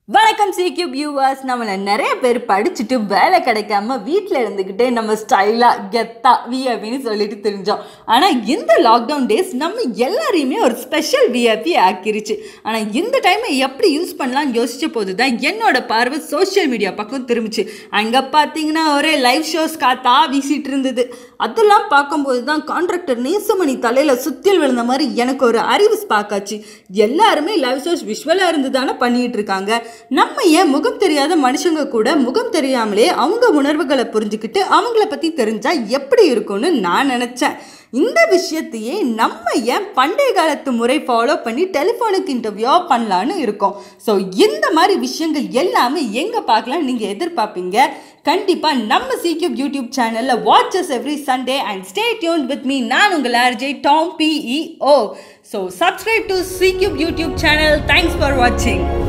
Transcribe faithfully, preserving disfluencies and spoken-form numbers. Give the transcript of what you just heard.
வணக்கம் சிக்யூப் வியூவர்ஸ். நம்மள நிறைய பேர் படிச்சுட்டு வேலை கிடைக்காம வீட்டில் இருந்துக்கிட்டே நம்ம ஸ்டைலாக கெத்தா விஐபின்னு சொல்லிட்டு தெரிஞ்சோம். ஆனால் இந்த லாக்டவுன் டேஸ் நம்ம எல்லாரையுமே ஒரு ஸ்பெஷல் விஐபி ஆக்கிருச்சு. ஆனால் இந்த டைமை எப்படி யூஸ் பண்ணலாம்னு யோசிச்ச போது தான் என்னோட பார்வை சோஷியல் மீடியா பக்கம் திரும்பிச்சு. அங்கே பார்த்தீங்கன்னா ஒரே லைவ் ஷோஸ் காத்தா வீசிட்டு இருந்தது. அதெல்லாம் பார்க்கும்போது தான் கான்ட்ராக்டர் நேசமணி தலையில் சுத்தியல் விழுந்த மாதிரி எனக்கு ஒரு அறிவு பார்க்காச்சு. எல்லாருமே லைவ் ஷோஸ் விஷுவலாக இருந்து தானே பண்ணிட்டு இருக்காங்க. நம்ம ஏன் முகம் தெரியாத மனுஷங்க கூட முகம் தெரியாமலே அவங்க உணர்வுகளை புரிஞ்சுக்கிட்டு அவங்கள பற்றி தெரிஞ்சா எப்படி இருக்கும்னு நான் நினச்சேன். இந்த விஷயத்தையே நம்ம ஏன் பண்டைய காலத்து முறை ஃபாலோ பண்ணி டெலிஃபோனுக்கு இன்டர்வியூ பண்ணலான்னு இருக்கோம். ஸோ இந்த மாதிரி விஷயங்கள் எல்லாமே எங்கே பார்க்கலாம் நீங்கள் எதிர்பார்ப்பீங்க. கண்டிப்பாக நம்ம சிக்யூப் யூடியூப் சேனலில் watches every Sunday and stay tune with me. நான் உங்கள் ஆர்ஜே டாம் பிஇஓ. So subscribe to C cube YouTube channel. Thanks for வாட்சிங்.